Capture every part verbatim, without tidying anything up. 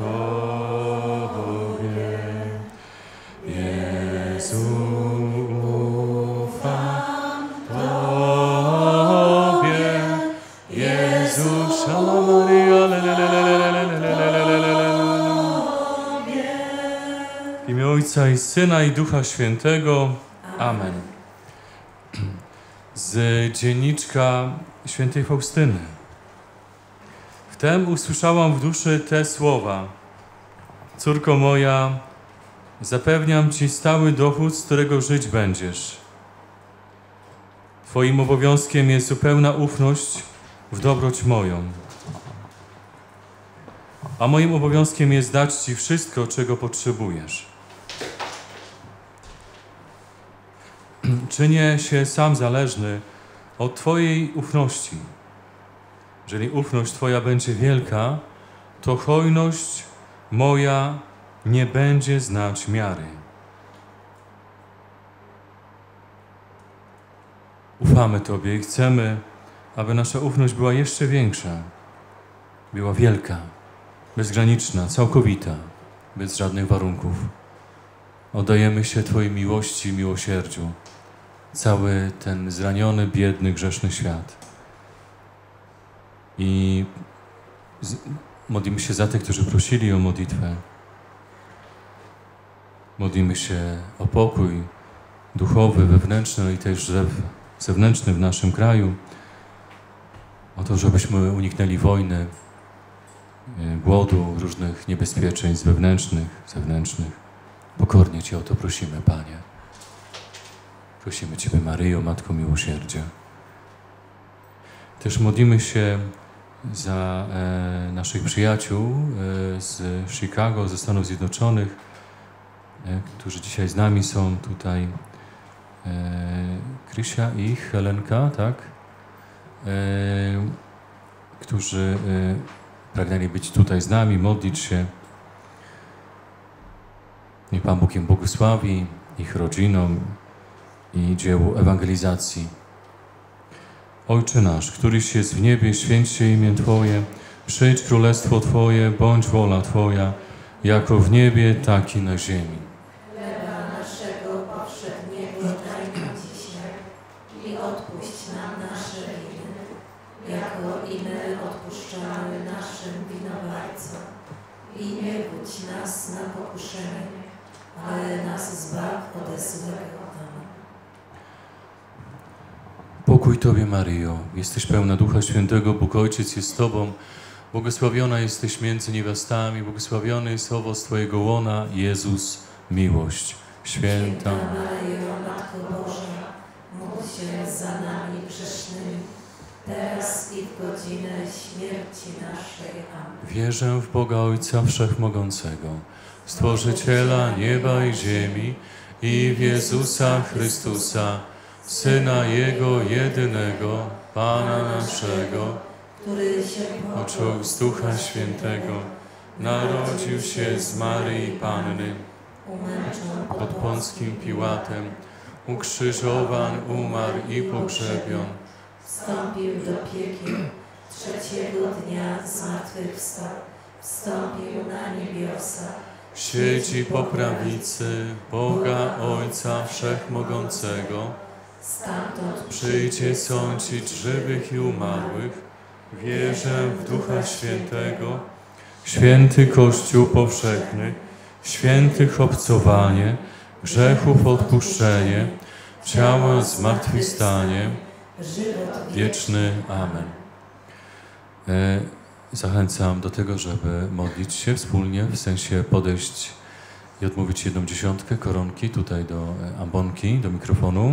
Tobie. Jezu, ufam Tobie. Jezu, Szana Maria, w imię Ojca i Syna i Ducha Świętego. Amen. Z dzienniczka świętej Faustyny. Wtem usłyszałam w duszy te słowa. Córko moja, zapewniam Ci stały dochód, z którego żyć będziesz. Twoim obowiązkiem jest zupełna ufność w dobroć moją. A moim obowiązkiem jest dać Ci wszystko, czego potrzebujesz. Czynię się sam zależny od Twojej ufności. Jeżeli ufność Twoja będzie wielka, to hojność moja nie będzie znać miary. Ufamy Tobie i chcemy, aby nasza ufność była jeszcze większa, była wielka, bezgraniczna, całkowita, bez żadnych warunków. Oddajemy się Twojej miłości i miłosierdziu. Cały ten zraniony, biedny, grzeszny świat. I z, modlimy się za tych, którzy prosili o modlitwę. Modlimy się o pokój duchowy, wewnętrzny i też zewnętrzny w naszym kraju. O to, żebyśmy uniknęli wojny, głodu, różnych niebezpieczeństw wewnętrznych, zewnętrznych. Pokornie Cię o to prosimy, Panie. Prosimy Ciebie, Maryjo, Matko Miłosierdzia. Też modlimy się za e, naszych przyjaciół e, z Chicago, ze Stanów Zjednoczonych, e, którzy dzisiaj z nami są tutaj. E, Krysia i Helenka, tak? E, którzy e, pragnęli być tutaj z nami, modlić się. Niech Pan Bóg im błogosławi, ich rodzinom i dziełu ewangelizacji. Ojcze nasz, któryś jest w niebie, święć się imię Twoje, przyjdź królestwo Twoje, bądź wola Twoja, jako w niebie, tak i na ziemi. Chleba naszego powszedniego daj nam dzisiaj i odpuść nam nasze winy, jako i my odpuszczamy naszym winowajcom. I nie wódź nas na pokuszenie, ale nas zbaw ode złego. Pokój Tobie, Maryjo, jesteś pełna Ducha Świętego, Bóg Ojciec jest z Tobą, błogosławiona jesteś między niewiastami, błogosławiony jest owoc Twojego łona, Jezus, miłość. Święta Maryjo, Matko Boża, módl się za nami grzesznymi, teraz i w godzinę śmierci naszej. Amen. Wierzę w Boga Ojca Wszechmogącego, Stworzyciela nieba i ziemi i w Jezusa Chrystusa, Syna Jego jedynego, Pana naszego, który się począł z Ducha Świętego, narodził się z Maryi Panny, umęczon pod Pąckim Piłatem, ukrzyżowan, umarł i pogrzebion, wstąpił do piekieł, trzeciego dnia zmartwychwstał, wstąpił na niebiosa, siedzi po prawicy Boga Ojca Wszechmogącego, stamtąd przyjdzie sądzić żywych i umarłych. Wierzę w Ducha Świętego, święty Kościół powszechny, świętych obcowanie, grzechów odpuszczenie, ciała zmartwychwstanie, żywot wieczny. Amen. E, zachęcam do tego, żeby modlić się wspólnie, w sensie podejść i odmówić jedną dziesiątkę koronki tutaj do ambonki, do mikrofonu.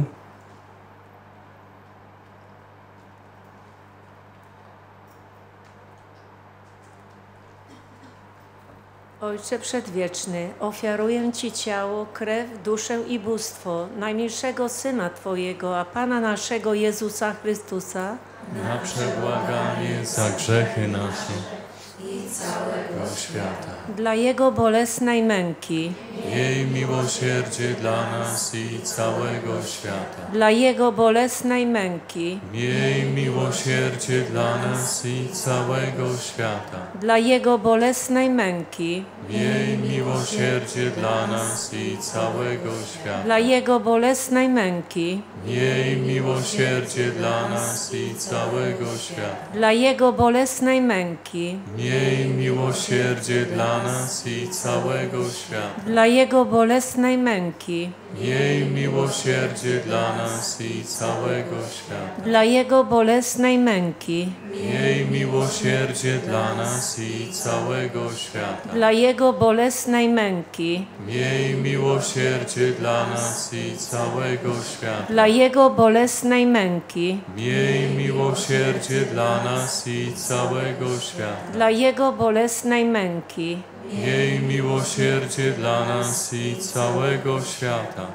Ojcze Przedwieczny, ofiaruję Ci ciało, krew, duszę i bóstwo najmilszego Syna Twojego, a Pana naszego Jezusa Chrystusa, na przebłaganie za grzechy nasze i całego świata. dla Jego bolesnej męki, Miej miłosierdzie dla nas i całego świata. dla Jego bolesnej męki, Miej miłosierdzie dla nas i całego świata. dla Jego bolesnej męki, Miej miłosierdzie dla nas i całego świata. dla Jego bolesnej męki, Miej miłosierdzie dla nas i całego świata. dla Jego bolesnej męki, Miej miłosierdzie dla nas i całego świata. dla Jego bolesnej męki, Miej miłosierdzie dla nas i całego świata. dla Jego bolesnej męki, Miej miłosierdzie dla nas i całego świata. dla Jego bolesnej męki, Miej miłosierdzie dla nas i całego świata. dla Jego bolesnej męki, Miej miłosierdzie dla nas i całego świata. dla Jego bolesnej męki, Miej miłosierdzie dla nas i całego świata.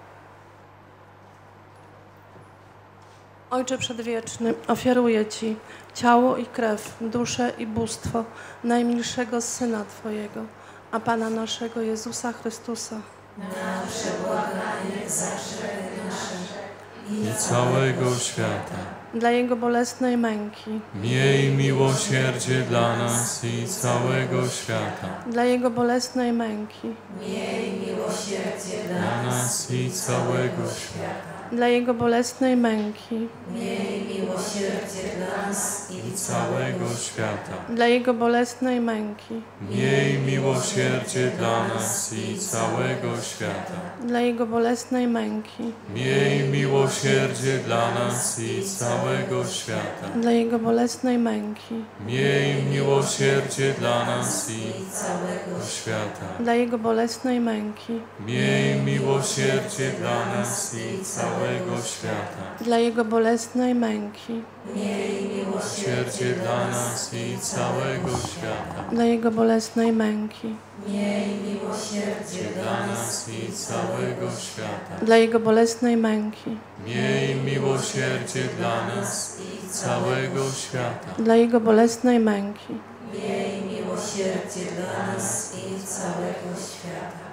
Ojcze Przedwieczny, ofiaruję Ci ciało i krew, duszę i bóstwo najmilszego Syna Twojego, a Pana naszego Jezusa Chrystusa, Na przebłaganie za grzechy nasze I całego świata. dla Jego bolesnej męki, Miej miłosierdzie dla nas i całego świata. dla Jego bolesnej męki, miej miłosierdzie Dla dla nas. nas i całego świata. dla Jego bolesnej męki, Miej miłosierdzie dla nas I i całego świata. dla Jego bolesnej męki, Miej miłosierdzie dla nas i całego świata. dla Jego bolesnej męki, Miej miłosierdzie dla nas i całego świata. dla Jego bolesnej męki, Miej miłosierdzie dla nas i całego świata. dla Jego bolesnej męki, Miej miłosierdzie dla nas i całego świata. dla Jego bolesnej męki, miej miłosierdzie Miłosierdzie dla nas i całego świata. dla Jego bolesnej męki, miej miłosierdzie Dla nas i całego świata. dla Jego bolesnej męki, Miej miłosierdzie dla nas i całego świata. dla Jego bolesnej męki, miej miłosierdzie dla nas i całego świata.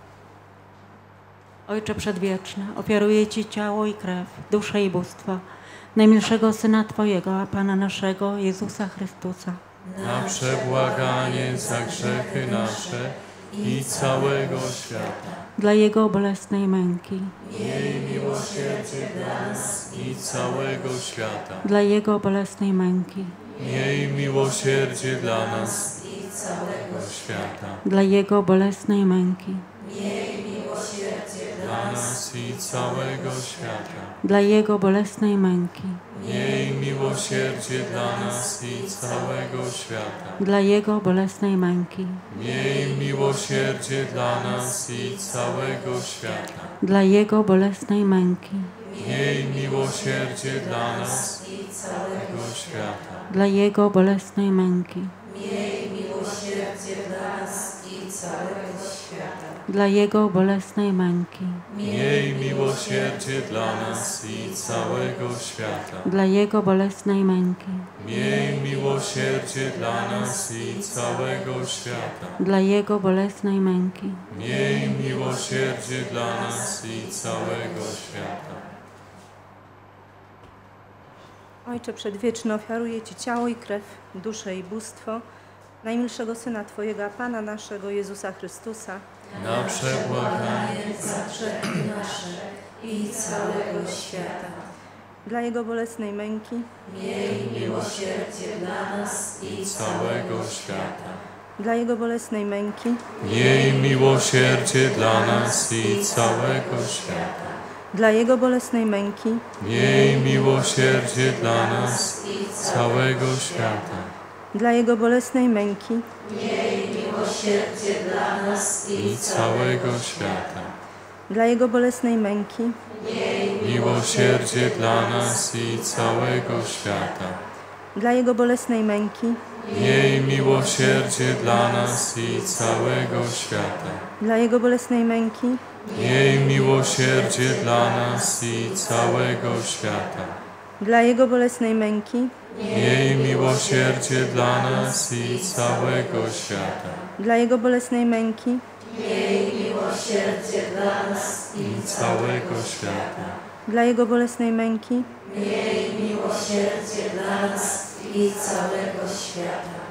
Ojcze Przedwieczny, ofiaruję Ci ciało i krew, duszę i bóstwo najmilszego Syna Twojego, a Pana naszego, Jezusa Chrystusa, Na przebłaganie za grzechy nasze i całego świata. dla Jego bolesnej męki, Miej miłosierdzie dla nas i całego świata. dla Jego bolesnej męki, Miej miłosierdzie dla nas i całego świata. dla Jego bolesnej męki, Miej miłosierdzie Dla nas i całego świata. dla Jego bolesnej męki, Miej miłosierdzie dla nas i całego świata. dla Jego bolesnej męki, Miej miłosierdzie dla nas i całego świata. dla Jego bolesnej męki, Miej miłosierdzie dla nas i całego świata. dla Jego bolesnej męki, miej miłosierdzie dla nas i całego świata. dla Jego bolesnej męki, Miej miłosierdzie dla nas i całego świata. dla Jego bolesnej męki, Miej miłosierdzie dla nas i całego świata. dla Jego bolesnej męki, Miej miłosierdzie dla nas i całego świata. Ojcze Przedwieczny, ofiaruję Ci ciało i krew, duszę i bóstwo najmilszego Syna Twojego, a Pana naszego, Jezusa Chrystusa, Na przebłaganie Za grzechy nasze i całego świata. dla Jego bolesnej męki, Miej miłosierdzie dla nas i całego świata. dla Jego bolesnej męki, Miej miłosierdzie dla nas i całego świata. dla Jego bolesnej męki, Miej miłosierdzie dla nas i całego świata. dla Jego bolesnej męki, miej miłosierdzie dla nas I całego świata. dla Jego bolesnej męki, Miłosierdzie dla nas i całego świata. dla Jego bolesnej męki, Miej miłosierdzie dla nas i całego świata. dla Jego bolesnej męki, Miej miłosierdzie dla nas i całego świata. dla Jego bolesnej męki, Miej miłosierdzie dla nas i całego świata. dla Jego bolesnej męki, Miej miłosierdzie dla nas I całego świata. dla Jego bolesnej męki, Miej miłosierdzie dla nas i całego świata.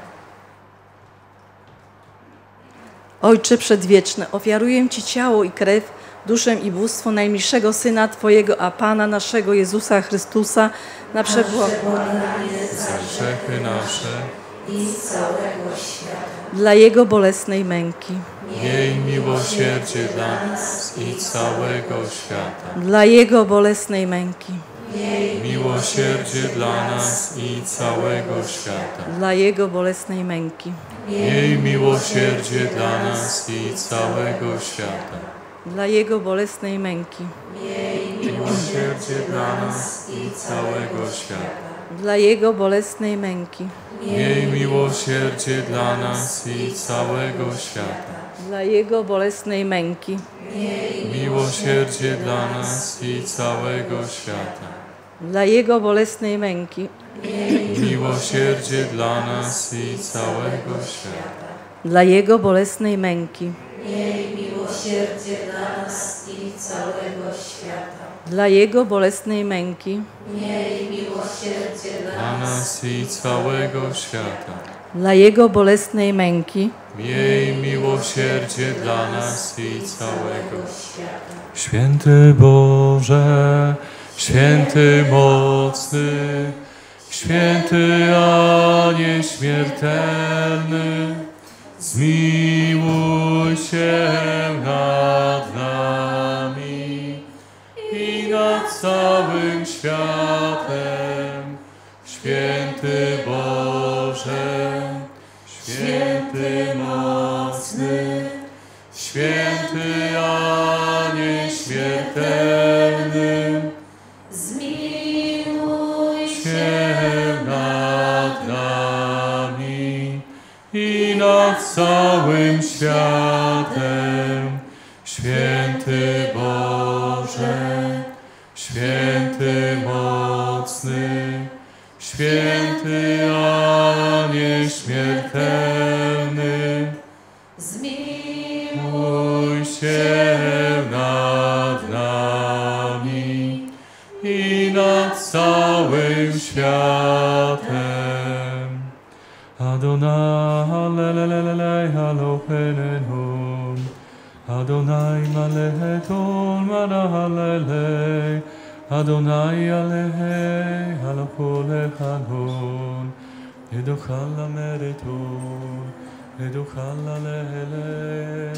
Ojcze Przedwieczny, ofiaruję Ci ciało i krew, duszę i bóstwo najmilszego Syna Twojego, a Pana naszego Jezusa Chrystusa, na przebłaganie Za grzechy nasze I całego świata. dla Jego bolesnej męki, Miej miłosierdzie dla nas i całego świata. dla Jego bolesnej męki, Miłosierdzie dla nas i całego świata. dla Jego bolesnej męki, Miej miłosierdzie dla nas i całego świata. dla Jego bolesnej męki, Miłosierdzie dla nas i całego świata. dla Jego bolesnej męki, Miej miłosierdzie dla nas i całego świata. dla Jego bolesnej męki, Miłosierdzie dla nas i całego świata. dla Jego bolesnej męki, Miłosierdzie dla nas i całego świata. dla Jego bolesnej męki, Miłosierdzie dla nas i całego świata. dla Jego bolesnej męki, Miej miłosierdzie dla Dla nas i całego świata. dla Jego bolesnej męki, Miej miłosierdzie dla nas i całego świata. Święty Boże, święty mocny, święty a nieśmiertelny, zmiłuj się nad nami i nad całym światem. Święty Boże, święty mocny, święty a nieśmiertelny, Zmiłuj się nad nami i nad całym światem. Święty Boże, święty mocny, święty a nieśmiertelny, zmiłuj się nad nami i nad całym światem. Adonai, halelelelele, halopenenum. Adonai maleheton, marahalele. Adonai alehe, halapole halon. Edochala meriton, edochala lele.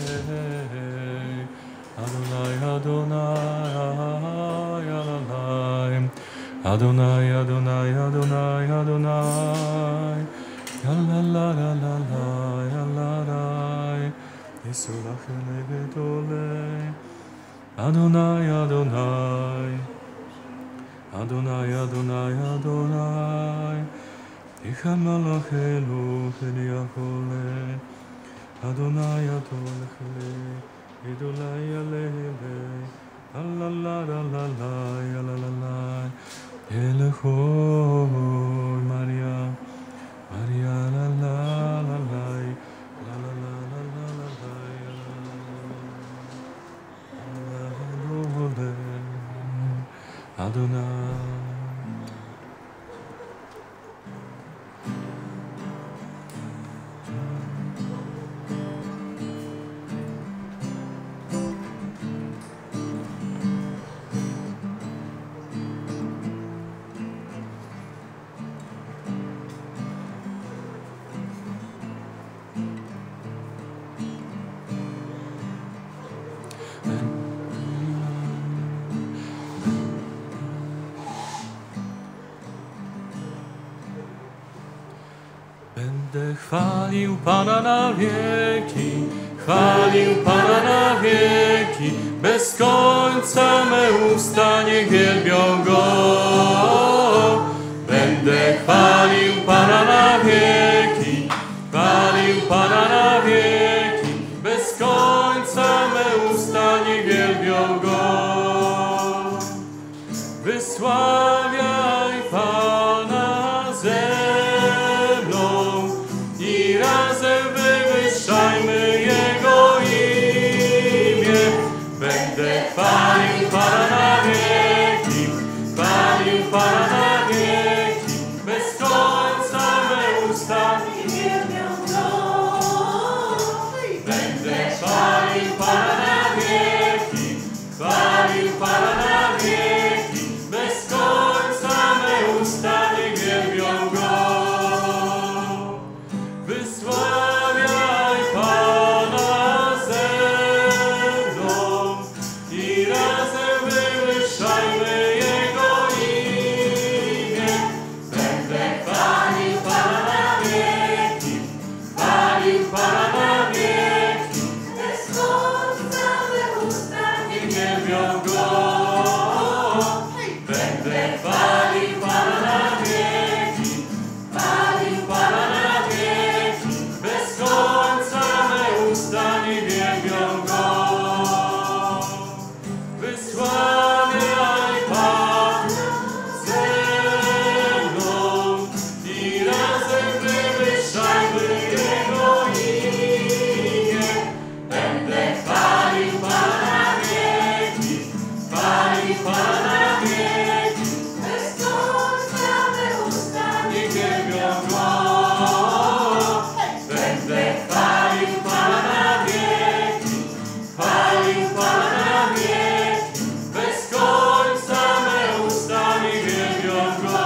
Adonai, Adonai, Adonai, Adonai, Adonai, Adonai, Adonai, Alalalala, Alarai, Isulachele Gedole, Adonai, Adonai, Adonai, Adonai, Adonai, Ichamalachelu, Heliachole, Adonai, Adonai, Idolai alele, alalala, alalala, Elehoy Maria, Maria la la la la, la la la la la la la, Adonai. Będę chwalił Pana na wieki, chwalił Pana na wieki, bez końca me usta niech wielbią Go. Będę chwalił Pana na wieki, chwalił Pana na wieki, bez końca me usta niech wielbią Go. Wysławiaj wielbią Go. Wysławiaj Pana ze mną i razem wywyższajmy Jego imię. Będę chwalił Pana wieki, chwalił Pana wieki, bez końca me usta niech wielbią Go. Będę chwalił Pana wieki, chwalił Pana wieki, bez końca me usta niech wielbią Go.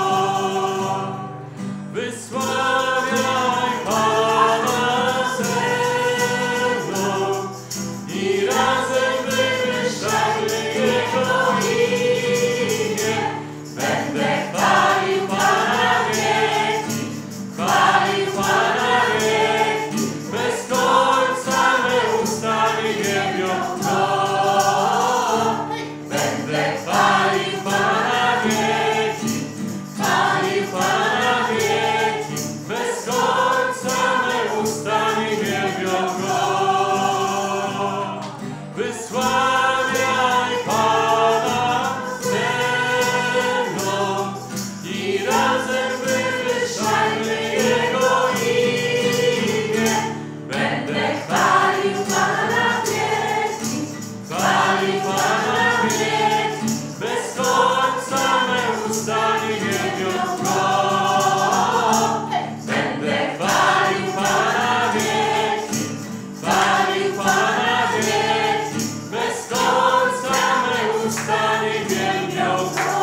Wysławiaj Pana ze mną i razem wywyższajmy Jego imię. Będę chwalił Pana wieki, chwalił Pana wieki, bez końca me usta niech wielbią Go. Będę chwalił Pana wieki, chwalił Pana wieki, bez końca me usta niech wielbią Go. Wysławiaj Pana ze mną i razem wywyższajmy Jego imię. Będę chwalił Pana wieki, chwalił Pana wieki, bez końca me usta niech wielbią Go. Będę chwalił Pana wieki, chwalił Pana wieki, bez końca me usta niech wielbią Go.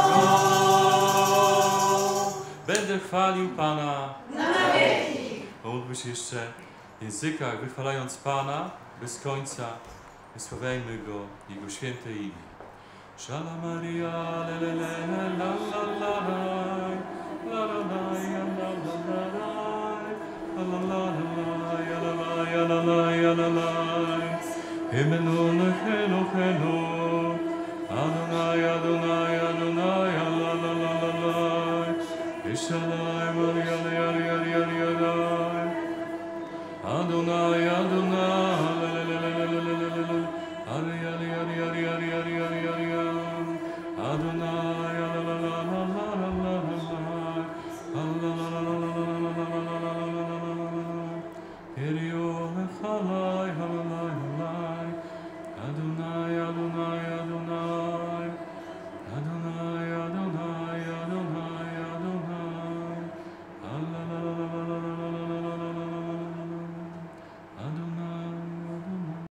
Będę chwalił Pana na wieki. Pomódlmy się jeszcze w językach, wychwalając Pana bez końca. Wysławiajmy Go, Jego święte imię. Szala Maria, le le le le la la la la, la la la ja la la la la, la la la la ja la la ja la la ja la la. Himenu henu henu, Adonai Adonai Adonai la la la la la, Ishala